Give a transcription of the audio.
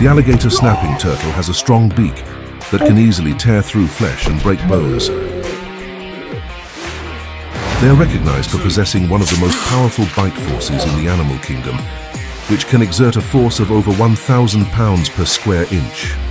The alligator snapping turtle has a strong beak that can easily tear through flesh and break bones. They are recognized for possessing one of the most powerful bite forces in the animal kingdom, which can exert a force of over 1,000 pounds per square inch.